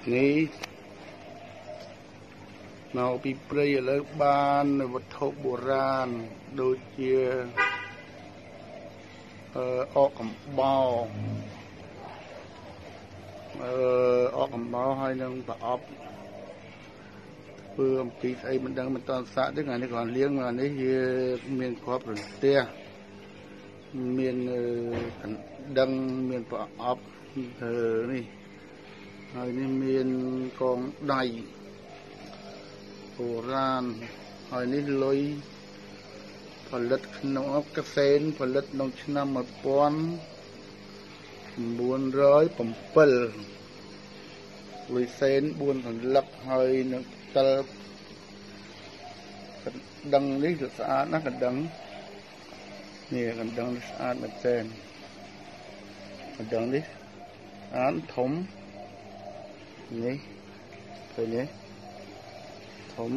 នេះនៅពីព្រៃឥឡូវបានវត្ថុបុរាណដូចជាអកកំបោហើយនឹងប្រអប់ធ្វើអំពីស្អីមិនដឹងមិនតន់សាក់ទេថ្ងៃនេះគ្រាន់លៀងថ្ងៃនេះវាមានគ្រាប់រន្ទះមានកណ្ដឹងមានប្រអប់នេះហើយនេះមានកងដៃបុរាណហើយនេះលុយផលិតក្នុងកសែនផលិតក្នុងឆ្នាំ1907លុយសែន4សន្លឹកហើយនឹងផ្តិលកណ្ដឹងនេះស្អាតណាស់កណ្ដឹងនេះកណ្ដឹងនេះស្អាតមែនទែនកណ្ដឹងនេះស្អាតធំនេះឃើញទេធំ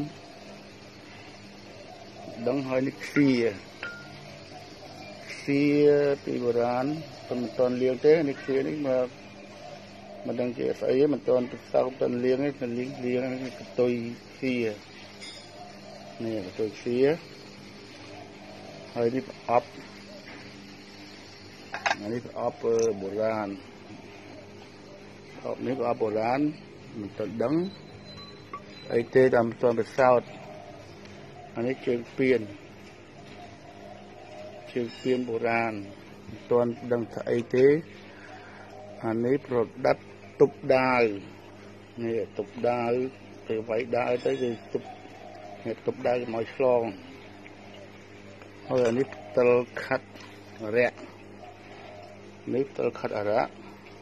ដឹងហើយនេះខ្សៀពីបុរាណមិនទាន់លាងទេនេះខ្សៀនេះមកមិនដឹងជាស្អីទេមិនទាន់ទៅសោកទៅលាងទេទៅលាងកតុយខ្សៀនេះកតុយខ្សៀហើយនេះប្រអប់នេះប្រអប់បុរាណប្រអប់នេះប្រអប់បុរាណមិនទាន់ដឹងអីទេតាមមិនទាន់ទៅសោតអានេះជើងពៀនបុរាណមិនទាន់ដឹងថាអីទេអានេះប្រដាប់ទប់ដាវនេះទប់ដាវទៅវាយដាវទៅគឺទប់ដាវមកឆ្លងហើយអានេះផ្តិលខាត់រៈនេះផ្តិលខាត់អរៈ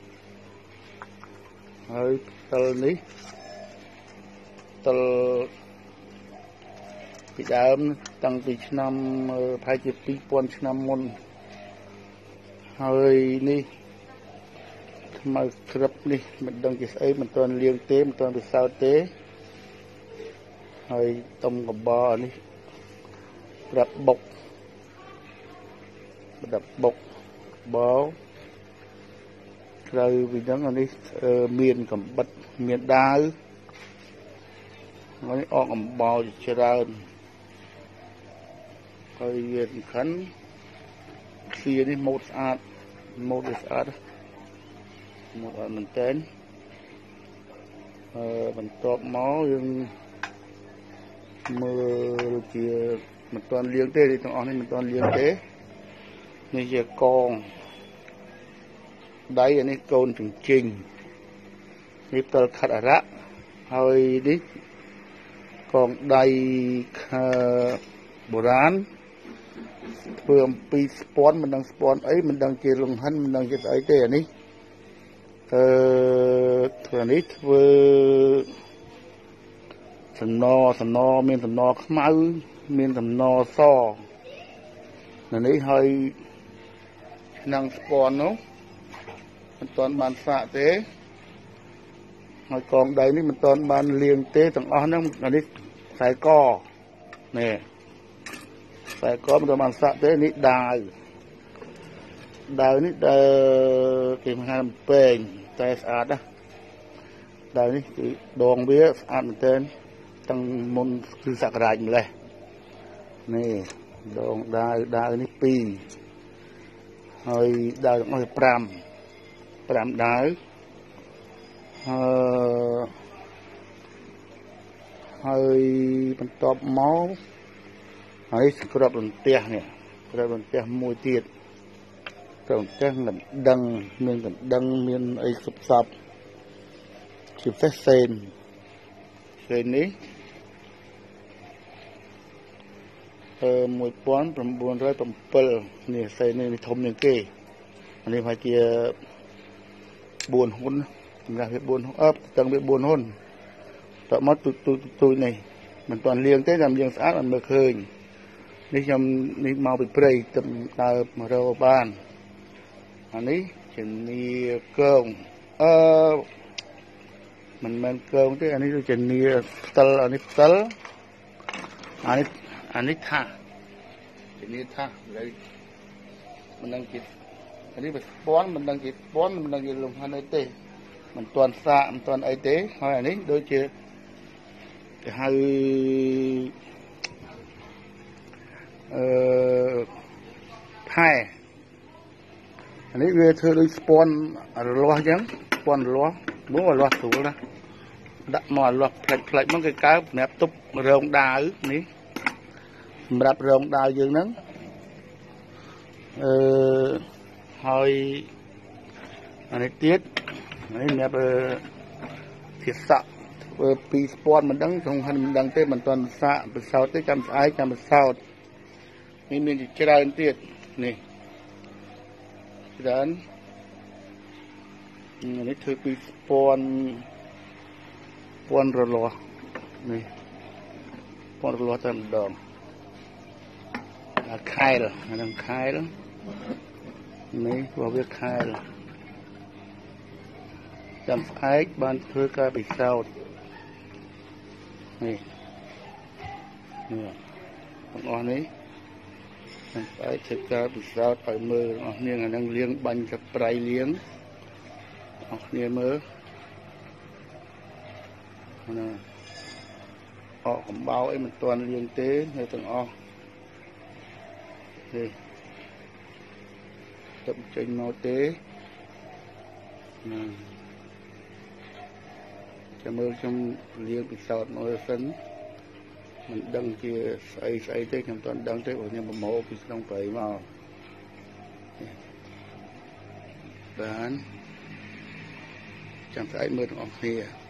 ហើយផ្តិលនេះផ្តិលពីដើមតាំងពីឆ្នាំប្រហែលជា2000ឆ្នាំមុនហើយនេះថ្មក្រឹបនេះមិនដឹងជាស្អីមិនទាន់លាងទេមិនទាន់ពិសោធន៍ទេហើយតុំកបនេះប្រាប់បុកបោត្រូវពីហ្នឹងអានេះមានកំបិតមានដាវហើយអកអំបោច្រើនហើយវាសំខាន់ខ្សៀនេះម៉ូតស្អាតម៉ូតស្អាតមែនតើបន្ទាប់មកយើងមើលជាមិនទាន់លាងទេទាំងអស់នេះមិនទាន់លាងទេនេះជាកងដៃអានេះកូនជញ្ជីងនេះផ្តិលខាត់អរៈហើយនេះកងដៃបុរាណធ្វើអំពីស្ពាន់មិនដឹងស្ពាន់អីមិនដឹងជាលង្ហិនមិនដឹងជាស្អីទេអានេះធ្វើនេះធ្វើសំណមានសំណខ្មៅមានសំណសនៅនេះហើយឆ្នាំងស្ពាន់នោះមិនទាន់បានសាកទេហើយកងដៃនេះមិនទាន់បានលាងទេទាំងអស់ហ្នឹងអានេះខ្សែកនេះខ្សែកមិនទាន់បានសាកទេនេះដាវនេះគេហៅពេងតែស្អាតណាដាវនេះគឺដងវាស្អាតមែនទែនតាំងមុនគឺសក្ការៈម្លេះនេះដងដាវនេះ2ហើយដាវទាំងអស់5ដាវហើយបន្ទាប់មកហើយក្របរន្ទះនេះក្របរន្ទះមួយទៀតក្របរន្ទះកណ្ដឹងមានកណ្ដឹងមានអីសពជាពិសេសសេននេះ1907នេះសេននេះធំជាងគេអានេះប្រហែលជា4ហ៊ុនសម្រាប់វា4ហ៊ុនតាំងវា4ហ៊ុនតមកទូចនេះមិនទាន់លាងទេតែលាងស្អាតអត់មើលឃើញនេះខ្ញុំនេះមកពីព្រៃទៅដើរមករកបានអានេះជំនាកងមិនមែនកងទេអានេះជំនាផ្តិលអានេះផ្តិលអានេះថាជំនាថាលើមិនដឹងជាអានេះវាស្ពាន់មិនដឹងជាស្ពាន់មិនដឹងជាលំហិនអីទេ mình toàn xạ mình toàn ấy tế hỏi anh ấy đôi chưa cái hai hai anh ấy về thưa đôi spawn loa trắng spawn loa muốn vào loa thủ đó đặt mò loa plek mất cái cá mẹp túc rồng đá ứ ní đạp rồng đá dương nắng hồi anh ấy tiết ấy mẹp thiệt sợ pi spawn mình đắng không hay mình đắng tới mình toàn xạ từ sau tới trăm sau mình chỉ chơi ra tiết này dan ini tu pi spawn rolo ni spawn rolo tam dong khai rồi đang khai đóนี่vào việc khai rồiจำไอ้บ้านเพื่อการไปเศร้านี่เนี่ยตรงนี้จำไอ้เพื่อการไปเศร้าไปมือเนี่ยนั่งเลี้ยงบันกับปลายเลี้ยงเนี่ยมือนะออกของเบาไอ้มันตัวเลี้ยงเต้เนี่ยต้องออกนี่tập trình màu tế cho mơ trong liêng bị sọt mơ sấn mình đăng kia xây tới trong toàn đăng tới của nhà một mẫu bị xong phải màu bán chẳng phải mơ trong kia